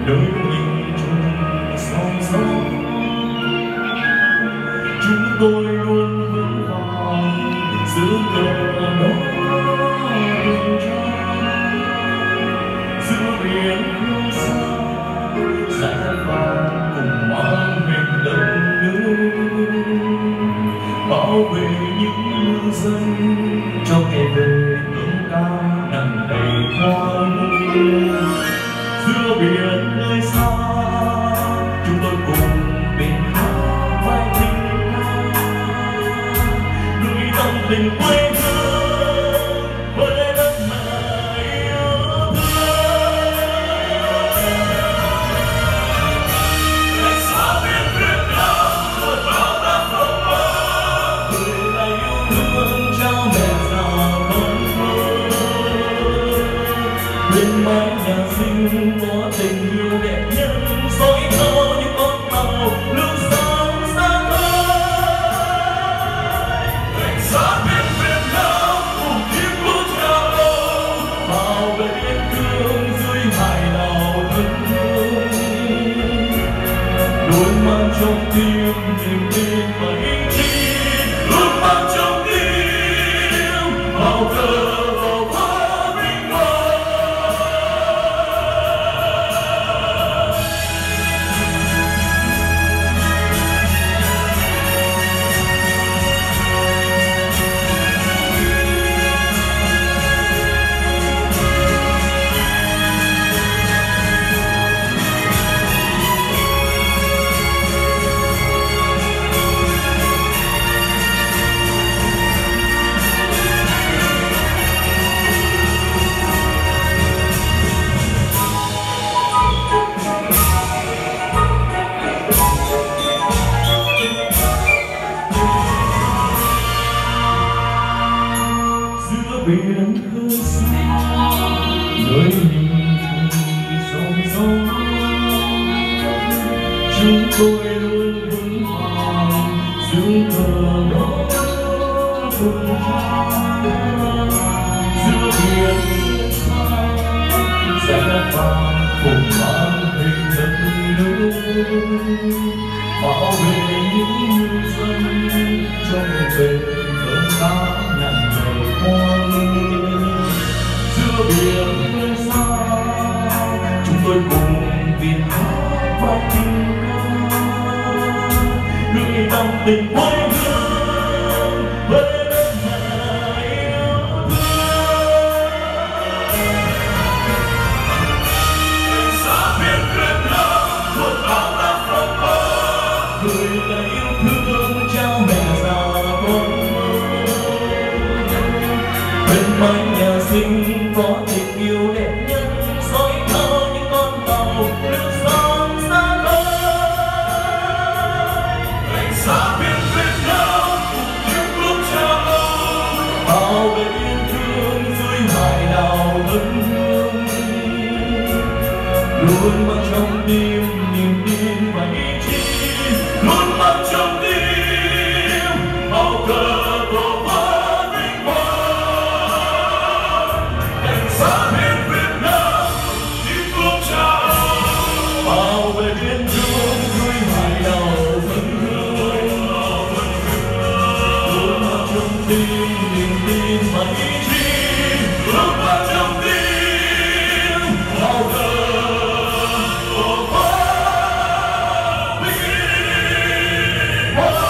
nơi nhìn chung sóng gió. Chúng tôi luôn vững vàng giữ cờ đó đường ra giữa biển khơi xa, sẽ vàng cùng mang mình đất nước, bảo vệ những ngư dân cho kẻ về hướng ca nặng đầy hoa hương. Giữa biển khơi xa chúng tôi cùng bên hát vai tình ca, nuôi tâm tình quê hương với đất mẹ yêu thương. Ngày xa biển Việt Nam một bao ta phồn hoa, người là yêu thương trao mẹ già con thơ. Bên mái nhà xinh có tình yêu đẹp nhất, dõi theo những con tàu lưu sóng xa khơi. Cảnh sát biển Việt Nam cùng tiếng quốc ca lâu, bảo vệ biên cương dưới hải đảo thân thương, luôn mang trong tim niềm tin và ý chí, luôn mang trong tim màu cờ. Biển khơi xa nơi nhìn chung sóng gió, chúng tôi luôn vững vàng giữ cờ đó cùng cha. Giữa biển khơi xa sẽ vàng cùng mang hình đất nước, bảo vệ những ngư dân cho về cơn cá nặng đầy hoa. Giữa biển khơi xa chúng tôi cùng Việt hát bài tình ca, gửi tâm tình quê hương với đất mẹ yêu thương. Cảnh sát biển Việt Nam một bao ta phồn hoa, gửi lời yêu thương trao mẹ già con thơ. Bên mái nhà xinh có tình yêu đẹp nhất, dõi theo những con tàu lưu sóng xa khơi. Cảnh sát biển Việt Nam cùng tiếng quốc cha lâu, bảo vệ biên cương dưới hải đảo thân thương, luôn mang trong tim niềm tin và ý chí, luôn mang trong tim màu cờ. Tim niềm tin và ý chí, luôn mang trong tim màu cờ tổ quốc.